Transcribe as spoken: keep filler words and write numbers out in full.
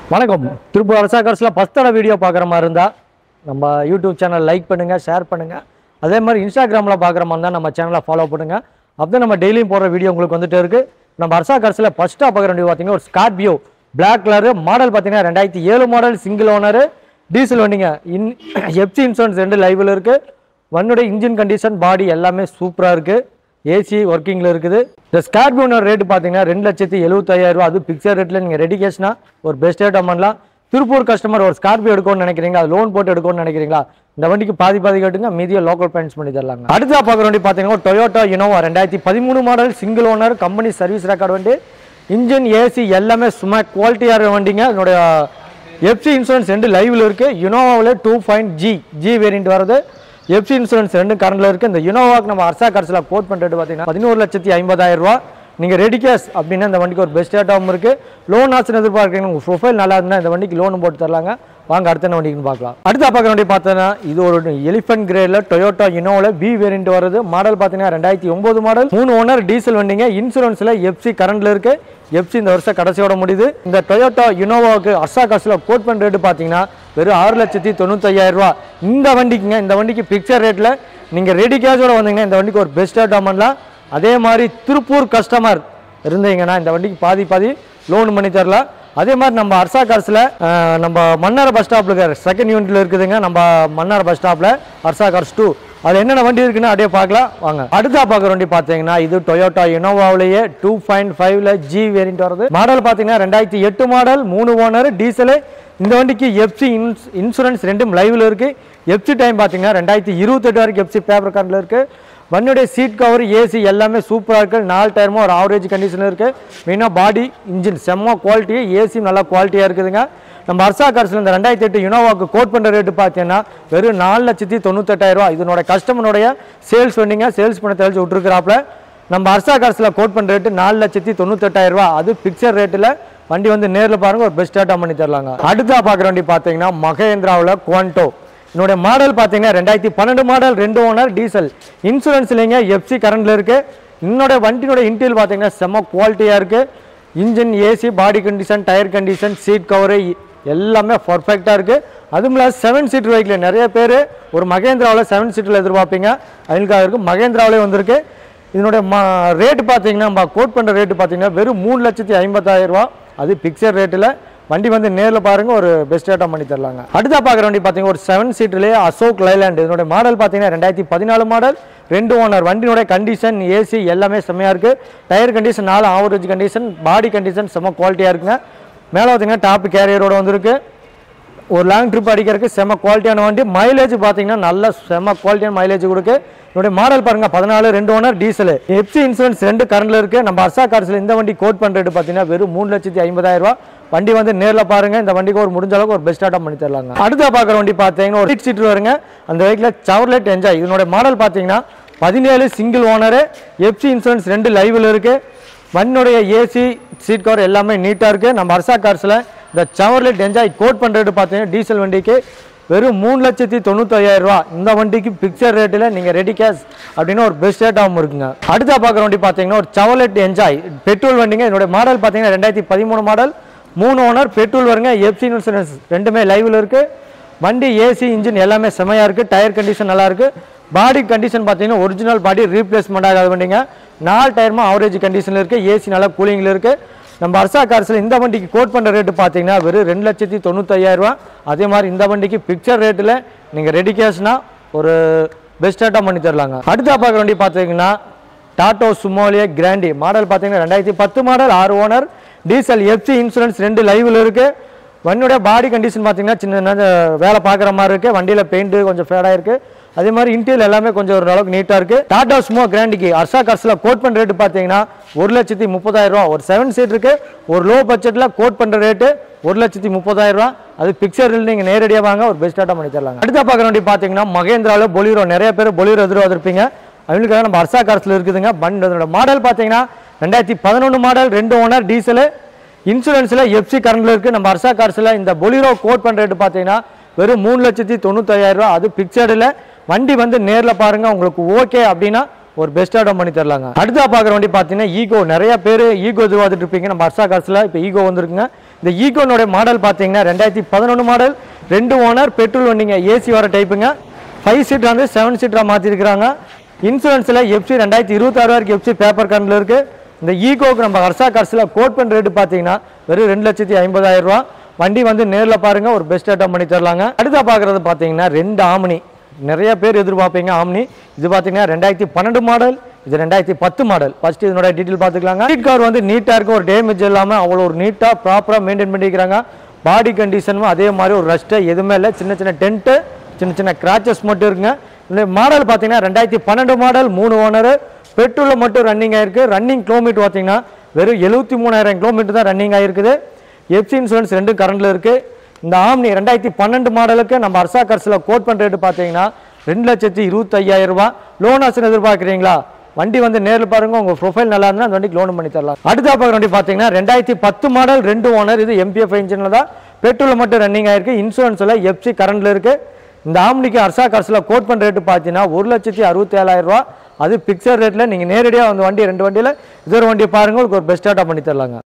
வணக்கம். திருப்பூர் அரசா கார்ஸ்ல first video பார்க்குற மாதிரி இருந்தால் நம்ம யூடியூப் சேனல் லைக் பண்ணுங்கள், ஷேர் பண்ணுங்கள். அதே மாதிரி இன்ஸ்டாகிராமில் பார்க்குற மாதிரி இருந்தால் நம்ம சேனலை ஃபாலோ பண்ணுங்கள். அப்போ நம்ம டெய்லியும் போடுற வீடியோ உங்களுக்கு வந்துட்டு இருக்குது. நம்ம அரசா கார்ஸில் ஃபஸ்ட்டாக பார்க்குற வண்டி பார்த்தீங்கன்னா ஒரு ஸ்கார்பியோ பிளாக் கலரு மாடல் பார்த்தீங்கன்னா ரெண்டாயிரத்தி ஏழு மாடல் சிங்கிள் ஓனரு டீசல் வண்டிங்க. இன் எஃப்சி இன்சூரன்ஸ் ரெண்டு லைவில் இருக்குது. வண்டியோட இன்ஜின் கண்டிஷன் பாடி எல்லாமே சூப்பராக இருக்குது. ஏசி ஒர்க்கிங்கில் இருக்குது. இந்த ஸ்கார்பியோனோட ரேட்டு பார்த்தீங்கன்னா ரெண்டு லட்சத்தி எழுபத்தாயிரம் ரூபா. அது பிக்சர் ரேட்டில் நீங்கள் ரெடி கேஷ்னா ஒரு பெஸ்ட் ரேட் பண்ணலாம். திருப்பூர் கஸ்டமர் ஒரு ஸ்கார்பியோ எடுக்கணும்னு நினைக்கிறீங்களா, அது லோன் போட்டு எடுக்கணும்னு நினைக்கிறீங்களா, இந்த வண்டிக்கு பாதி பாதி கேட்டுங்க, மீதியை லோக்கல் ஃபைனான்ஸ் பண்ணி தரலாங்க. அடுத்தா பார்க்குற வண்டி பார்த்தீங்கன்னா டொயோட்டா இனோவா ரெண்டாயிரத்தி பதிமூணு model single owner company service record வண்டி. இன்ஜின் ஏசி எல்லாமே சும்மா குவாலிட்டியாக வண்டிங்க. அதனுடைய எஃப்சி இன்சூரன்ஸ் ரெண்டு லைவில் இருக்குது. இனோவாவில் two point G G variant வருது. எஃப்சி இன்சூரன்ஸ் ரெண்டு கரண்டில் இருக்குது. இந்த இனோவாக்கு நம்ம அரசா கார்ஸில் கோட் பண்ணுறது பார்த்தீங்கன்னா பதினோரு லட்சத்தி ஐம்பதாயிரம் ரூபா. நீங்கள் ரெடி கேஷ் அப்படின்னா இந்த வண்டிக்கு ஒரு பெஸ்ட் ரேட்டாகவும் இருக்குது. லோன் ஆப்ஷன் எதிர்பார்க்குறீங்க, உங்கள் ப்ரொஃபைல் நல்லா இருந்தால் இந்த வண்டிக்கு லோன் போட்டு தரலாங்க. வாங்க அடுத்த வண்டிக்குன்னு பார்க்கலாம். அடுத்த பார்க்க வண்டி பார்த்தோன்னா இது ஒரு எலிஃபென்ட் கிரேடில் டொயோட்டா இனோவில் பி வேரியன்ட் வருது. மாடல் பார்த்தீங்கன்னா ரெண்டாயிரத்தி ஒம்பது மாடல் மூணு ஓனர் டீசல் வண்டிங்க. இன்சூரன்ஸில் எஃப்சி கரண்டில் இருக்குது. எஃப்சி இந்த வருஷம் கடைசியோட முடியுது. இந்த டொயோட்டா இனோவாவுக்கு அரசா கார்ஸில் கோட் பண்ணுற ரேட்டு பார்த்தீங்கன்னா வெறும் ஆறு லட்சத்தி தொண்ணூத்தையாயிரம் ரூபா. இந்த வண்டிக்குங்க இந்த வண்டிக்கு பிக்சர் ரேட்டில் நீங்கள் ரெடி கேஷோட வந்தீங்கன்னா இந்த வண்டிக்கு ஒரு பெஸ்ட் ரேட்டாக பண்ணலாம். அதே மாதிரி திருப்பூர் கஸ்டமர் இருந்தீங்கன்னா இந்த வண்டிக்கு பாதி பாதி லோன் பண்ணி தரலாம். அதே மாதிரி நம்ம அரசா கார்ஸில் நம்ம மன்னார் பஸ் ஸ்டாப்பில் இருக்கிற செகண்ட் யூனிட்டில் இருக்குதுங்க. நம்ம மன்னார் பஸ் ஸ்டாப்பில் அரசா கார்ஸ் டூ அது என்னென்ன வண்டி இருக்குன்னு அப்படியே பார்க்கலாம் வாங்க. அடுத்தா பார்க்குற வண்டி பார்த்தீங்கன்னா இது டொயோட்டா இனோவாவிலேயே டூ பாயிண்ட் ஃபைவ்ல ஜி வேரியன்ட் வருது. மாடல் பார்த்தீங்கன்னா ரெண்டாயிரத்தி எட்டு மாடல் மூணு ஓனர் டீசலு. இந்த வண்டிக்கு எஃப்சி இன்ஸ் இன்சூரன்ஸ் ரெண்டும் லைவில் இருக்குது. எஃப்சி டைம் பார்த்தீங்கன்னா ரெண்டாயிரத்தி இருபத்தெட்டு வரைக்கும் எஃப்சி பேப்பர் கார்டில் இருக்குது. வண்டியுடைய சீட் கவர் ஏசி எல்லாமே சூப்பராக இருக்குது. நாலு டயருமே ஒரு ஆவரேஜ் கண்டிஷனில் இருக்குது. மெயினாக பாடி இன்ஜின் செம்ம குவாலிட்டி, ஏசி நல்லா குவாலிட்டியாக இருக்குதுங்க. நம்ம அரசா கார்ஸில் இந்த ரெண்டாயிரத்தி எட்டு இனோவாவுக்கு கோட் பண்ணுற ரேட்டு பார்த்தீங்கன்னா வெறும் நாலு லட்சத்தி தொண்ணூத்தெட்டாயிரம் ரூபா. இதனோட கஸ்டமருடைய சேல்ஸ் வண்டிங்க, சேல்ஸ் பண்ண தெளிச்சு விட்டுருக்குறாப்புல. நம்ம அரசா கார்ஸில் கோட் பண்ணுற ரேட்டு நாலு லட்சத்தி தொண்ணூத்தெட்டாயிரம் ரூபா. அது பிக்சர் ரேட்டில் வண்டி வந்து நேரில் பாருங்கள், ஒரு பெஸ்ட் ரேட்டாக பண்ணி தரலாங்க. அடுத்தா பார்க்குற வண்டி பார்த்தீங்கன்னா மகேந்திராவில் குவான்டோ. என்னுடைய மாடல் பார்த்தீங்கன்னா ரெண்டாயிரத்தி பன்னெண்டு மாடல் ரெண்டு ஓனர் டீசல் இன்சூரன்ஸ் இல்லைங்க, எஃப்சி கரண்டில் இருக்குது. என்னோட வண்டியோட இன்டீரியல் பார்த்தீங்கன்னா செம்ம குவாலிட்டியாக இருக்குது. Engine AC body condition tyre condition seat cover எல்லாமே பர்ஃபெக்டாக இருக்குது. அதுவும் இல்லாத செவன் சீட்டர் வெஹிக்கிள் நிறைய பேர் ஒரு மகேந்திராவில் செவன் சீட்டில் எதிர்பார்ப்பீங்க, அவங்களுக்காக இருக்குது. மகேந்திராவிலே வந்திருக்கு. இதனுடைய மா ரேட்டு பார்த்தீங்கன்னா நம்ம கோட் பண்ணுற ரேட்டு பார்த்தீங்கன்னா வெறும் மூணு லட்சத்தி ஐம்பத்தாயிரம் ரூபா. அது பிக்சர் ரேட்டில் வண்டி வந்து நேரில் பாருங்கள், ஒரு பெஸ்ட் ரேட்டாக பண்ணி தரலாங்க. அடுத்தா பார்க்குற வண்டி பார்த்தீங்கன்னா ஒரு செவன் சீட்லேயே அசோக் லைலாண்ட். இதனுடைய மாடல் பார்த்தீங்கன்னா ரெண்டாயிரத்தி பதினாலு மாடல் ரெண்டு ஓனர். வண்டியோட கண்டிஷன் ஏசி எல்லாமே செம்மையாக இருக்குது. டயர் கண்டிஷன் நாலு ஆவரேஜ் கண்டிஷன், பாடி கண்டிஷன் செம்ம குவாலிட்டியாக இருக்குங்க. மேலே பார்த்தீங்கன்னா டாப் கேரியரோட வந்துருக்கு. ஒரு லாங் ட்ரிப் அடிக்கிறதுக்கு செம்ம குவாலிட்டியான வண்டி. மைலேஜ் பார்த்தீங்கன்னா நல்ல செம்ம குவாலிட்டியான மைலேஜ் கொடுக்கு. என்னுடைய மாடல் பாருங்கள் பதினாலு ரெண்டு ஓனர் டீசல் எஃப்சி இன்சூரன்ஸ் ரெண்டு கரண்டில் இருக்குது. நம்ம அரசா கார்ஸில் இந்த வண்டி கோட் பண்ணுறது பார்த்தீங்கன்னா வெறும் மூணு லட்சத்தி ஐம்பதாயிரம் ரூபா. வண்டி வந்து நேரில் பாருங்கள், இந்த வண்டிக்கு ஒரு முடிஞ்ச அளவுக்கு ஒரு பெஸ்ட் ஆட்டம் பண்ணி தரலாங்க. அடுத்த பார்க்குற வண்டி பார்த்தீங்கன்னா ஒரு எயிட் சீட்டர் வருங்க. அந்த வெஹிக்கில் செவர்லெட் என்ஜாய். இதனுடைய மாடல் பார்த்தீங்கன்னா பதினேழு சிங்கிள் ஓனரு எஃப்சி இன்சூரன்ஸ் ரெண்டு லைவில் இருக்குது. வண்டியுடைய ஏசி சீட் கவர் எல்லாமே நீட்டாக இருக்குது. நம்ம அரசா கார்ஸில் இந்த செவர்லெட் என்ஜாய் கோட் பண்ணுறது பார்த்தீங்கன்னா டீசல் வண்டிக்கு வெறும் மூணு லட்சத்தி தொண்ணூத்தாயிரம் ரூபா. இந்த வண்டிக்கு பிக்சர் ரேட்டில் நீங்கள் ரெடி கேஷ் அப்படின்னு ஒரு பெஸ்ட் ரேட்டாகவும் இருக்குங்க. அடுத்த பார்க்குற வண்டி பார்த்தீங்கன்னா ஒரு செவர்லெட் என்ஜாய் பெட்ரோல் வண்டிங்க. என்னுடைய மாடல் பார்த்தீங்கன்னா ரெண்டாயிரத்தி பதிமூணு மாடல் மூணு ஓனர் பெட்ரோல் வருங்க. எஃப்சி இன்சூரன்ஸ் ரெண்டுமே லைவில் இருக்குது. வண்டி ஏசி இன்ஜின் எல்லாமே செமையாக இருக்குது. டயர் கண்டிஷன் நல்லாயிருக்கு. பாடி கண்டிஷன் பார்த்தீங்கன்னா ஒரிஜினல் பாடி ரீப்ளேஸ்மெண்ட் ஆகாத வண்டிங்க. நாலு டயருமா ஆவரேஜ் கண்டிஷனில் இருக்குது. ஏசி நல்லா கூலிங்கில் இருக்குது. நம்ம அரசா கார்ஸில் இந்த வண்டிக்கு கோட் பண்ணுற ரேட்டு பார்த்தீங்கன்னா வெறும் ரெண்டு லட்சத்தி தொண்ணூத்தையாயிரம் ரூபா. அதே மாதிரி இந்த வண்டிக்கு பிக்சர் ரேட்டில் நீங்கள் ரெடி கேஷ்னா ஒரு பெஸ்ட் ரேட்டாக பண்ணி தரலாங்க. அடுத்த பார்க்குற வண்டி பார்த்தீங்கன்னா டாட்டோ சுமோலியா கிராண்டி. மாடல் பார்த்தீங்கன்னா ரெண்டாயிரத்தி பத்து மாடல் ஆறு ஓனர் டீசல் எஃப்சி இன்சூரன்ஸ் ரெண்டு லைவில் இருக்குது. வண்டியோட பாடி கண்டிஷன் பார்த்தீங்கன்னா சின்ன வேலை பார்க்குற மாதிரி இருக்குது. வண்டியில் பெயிண்ட்டு கொஞ்சம் ஃபேடாக இருக்குது. அதே மாதிரி இன்டீரியல் எல்லாமே கொஞ்சம் ஒரு அளவுக்கு நீட்டாக இருக்குது. டாடா சுமோ கிராண்டிக்கு அரசா கார்ஸில் கோட் பண்ணுற ரேட்டு பார்த்தீங்கன்னா ஒரு லட்சத்தி முப்பதாயிரம் ரூபா. ஒரு செவன் சீட் இருக்குது. ஒரு லோ பட்ஜெட்டில் கோட் பண்ணுற ரேட்டு ஒரு லட்சத்தி முப்பதாயிரம் ரூபா. அது பிக்சரில் நீங்கள் நேரடியாக வாங்க, ஒரு பெஸ்ட் ஆட்டம் பண்ணி தரலாங்க. அடுத்த பார்க்குற வண்டி பார்த்தீங்கன்னா மகேந்திராவில் பொலிரோ. நிறைய பேர் பொலிரோ எதிர்பார்த்துருப்பீங்க, அவங்களுக்காக நம்ம அரசா கார்ஸில் இருக்குதுங்க. பண்டோட மாடல் பார்த்தீங்கன்னா ரெண்டாயிரத்தி பதினொன்று மாடல் ரெண்டு ஓனர் டீசலு இன்சூரன்ஸில் எஃப்சி கரண்டில் இருக்குது. நம்ம அரசா கார்ஸில் இந்த பொலிரோ கோட் பண்ணுற ரேட்டு பார்த்தீங்கன்னா வெறும் மூணு லட்சத்தி தொண்ணூத்தாயிரம் ரூபா. அது பிக்சரில் வண்டி வந்து நேரில் பாருங்கள், உங்களுக்கு ஓகே அப்படின்னா ஒரு பெஸ்ட்டாக பண்ணி தரலாங்க. அடுத்தா பார்க்குற வண்டி பார்த்தீங்கன்னா ஈகோ. நிறைய பேர் ஈகோ எதிர்பார்த்துட்டு இருப்பீங்க. நம்ம ஹர்ஷா கார்ஸில் இப்போ ஈகோ வந்துருக்குங்க. இந்த ஈகோனுடைய மாடல் பார்த்தீங்கன்னா ரெண்டாயிரத்தி பதினொன்று மாடல், ரெண்டு ஓனர், பெட்ரோல் வண்டிங்க, ஏசி வர டைப்புங்க. ஃபைவ் சீட்டர் வந்து செவன் சீட்டராக மாற்றிருக்கிறாங்க. இன்சூரன்ஸில் எஃப்சி ரெண்டாயிரத்தி இருபத்தாறு வரைக்கும் எஃப்சி பேப்பர் கரண்டில் இருக்குது. இந்த ஈகோக்கு நம்ம ஹர்ஷா கார்ஸில் கோட் பண்ணுற ரேட்டு பார்த்தீங்கன்னா வெறும் ரெண்டு லட்சத்தி ஐம்பதாயிரம் ரூபா. வண்டி வந்து நேரில் பாருங்கள், ஒரு பெஸ்ட் ஐட்டம் பண்ணி தரலாங்க. அடுத்தா பார்க்குறது பார்த்தீங்கன்னா ரெண்டு ஆம்னி. நிறைய பேர் எதிர்பார்ப்பீங்க ஆம்னி. இது பார்த்தீங்கன்னா ரெண்டாயிரத்தி பன்னெண்டு மாடல், இது ரெண்டாயிரத்தி பத்து மாடல். ஃபர்ஸ்ட் இதனோட டீட்டெயில் பார்த்துக்கலாங்க. சீட் கார் வந்து நீட்டாக இருக்கும், ஒரு டேமேஜ் இல்லாமல் அவ்வளோ ஒரு நீட்டாக ப்ராப்பராக மெயின்டைன் பண்ணிக்கிறாங்க. பாடி கண்டிஷனும் அதே மாதிரி ஒரு ரஸ்ட்டு எதுவுமே இல்லை. சின்ன சின்ன டென்ட்டு, சின்ன சின்ன கிராச்சஸ் மட்டும் இருக்குங்க. இந்த மாடல் பார்த்தீங்கன்னா ரெண்டாயிரத்தி பன்னெண்டு மாடல், மூணு ஓனர், பெட்ரோலில் மட்டும் ரன்னிங் ஆயிருக்கு. ரன்னிங் கிலோமீட்டர் பார்த்தீங்கன்னா வெறும் எழுபத்தி மூணாயிரம் கிலோமீட்டர் தான் ரன்னிங் ஆகிருக்குது. எஃப்சி இன்சூரன்ஸ் ரெண்டும் கரண்டில் இருக்குது. இந்த ஆம்னி ரெண்டாயிரத்தி பன்னெண்டு மாடலுக்கு நம்ம ஹர்ஷா கார்ஸில் கோட் பண்ணுற ரேட்டு பார்த்தீங்கன்னா ரெண்டு லட்சத்தி இருபத்தி ஐயாயிரம் ரூபா. லோன் ஆசன் எதிர்பார்க்குறீங்களா? வண்டி வந்து நேரில் பாருங்கள், உங்கள் ப்ரொஃபைல் நல்லா இருந்தால் அந்த வண்டிக்கு லோன் பண்ணி தரலாம். அடுத்த பார்க்குற வண்டி பார்த்தீங்கன்னா ரெண்டாயிரத்தி பத்து மாடல், ரெண்டு ஓனர், இது எம்பிஎஃப் இன்ஜினில் தான், பெட்ரோலில் மட்டும் ரன்னிங் ஆயிருக்கு. இன்சூரன்ஸில் எஃப்சி கரண்டில் இருக்குது. இந்த ஆம்னிக்கு ஹர்ஷா கார்ஸில் கோட் பண்ணுற ரேட்டு பார்த்தீங்கன்னா ஒரு லட்சத்தி அறுபத்தி ஏழாயிரம் ரூபா. அது பிக்சர் ரேட்டில். நீங்கள் நேரடியாக வந்து வண்டி ரெண்டு வண்டியில் இது ஒரு வண்டியை பாருங்கள், உங்களுக்கு ஒரு பெஸ்ட்டாக பண்ணி தரலாங்க.